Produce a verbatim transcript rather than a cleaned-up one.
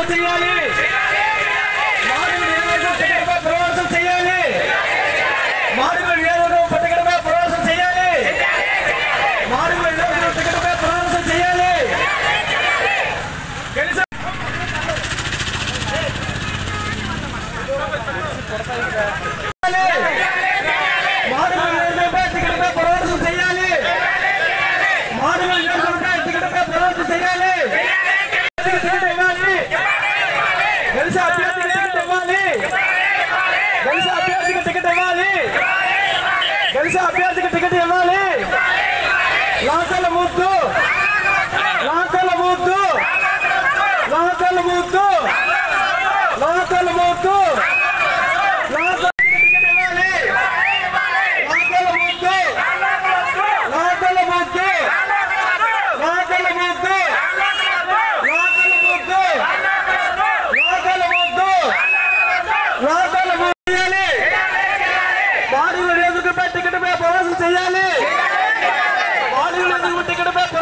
చేయాలి ప్రవాసం చేయాలి మాడుగుల నియోజకవర్గం పట్టకడపై ప్రవాసం చేయాలి మాడుగుల నియోజకవర్గం పట్టకడపై ప్రవాసం చేయాలి తెలుసా మాడుగుల నియోజకవర్గంపై టికెట్పై ప్రవాసం చేయాలి మాడుగుల నియోజకవర్గంపై టికెట్పై ప్రవాసం చేయాలి తెలుసా అభ్యర్థికి టికెట్ ఇవ్వాలి తెలుసా అభ్యర్థికి టికెట్ ఇవ్వాలి తెలుసా అభ్యర్థికి టికెట్ ఇవ్వాలి లాకల ముద్దు లాకల ముద్దు లాకల ముద్దు లాకల ముద్దు లాకల టికెట్ ఇవ్వాలి లాకల ముద్దు లాకల ముద్దు లాకల ముద్దు లాకల ముద్దు లాకల ముద్దు లాకల ముద్దు మాడుగుల నియోజకవర్గంపై టికెట్పై ప్రవాసం చేయాలి మాడుగుల నియోజకవర్గం టికెట్పై